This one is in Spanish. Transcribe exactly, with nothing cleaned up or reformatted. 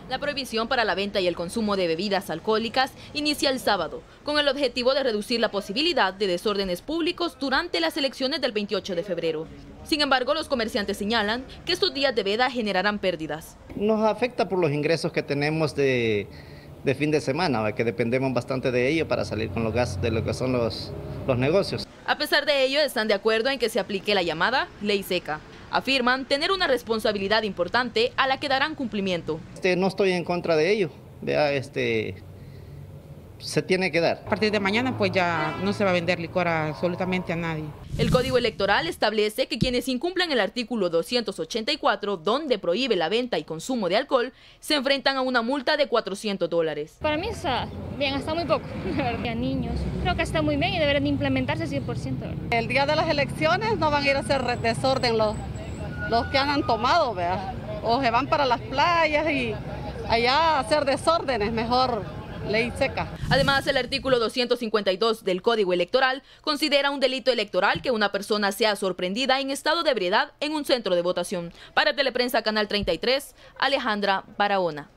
La prohibición para la venta y el consumo de bebidas alcohólicas inicia el sábado, con el objetivo de reducir la posibilidad de desórdenes públicos durante las elecciones del veintiocho de febrero. Sin embargo, los comerciantes señalan que estos días de veda generarán pérdidas. Nos afecta por los ingresos que tenemos de, de fin de semana, que dependemos bastante de ello para salir con los gastos de lo que son los, los negocios. A pesar de ello, están de acuerdo en que se aplique la llamada ley seca. Afirman tener una responsabilidad importante a la que darán cumplimiento. Este, no estoy en contra de ello, vea, este, se tiene que dar. A partir de mañana pues ya no se va a vender licor a absolutamente a nadie. El Código Electoral establece que quienes incumplan el artículo doscientos ochenta y cuatro, donde prohíbe la venta y consumo de alcohol, se enfrentan a una multa de cuatrocientos dólares. Para mí está bien, está muy poco. A niños, creo que está muy bien y deberían de implementarse cien por ciento. El día de las elecciones no van a ir a hacer desorden los, los que han tomado, ¿verdad? O se van para las playas y allá a hacer desórdenes, mejor ley seca. Además, el artículo doscientos cincuenta y dos del Código Electoral considera un delito electoral que una persona sea sorprendida en estado de ebriedad en un centro de votación. Para Teleprensa Canal treinta y tres, Alejandra Barahona.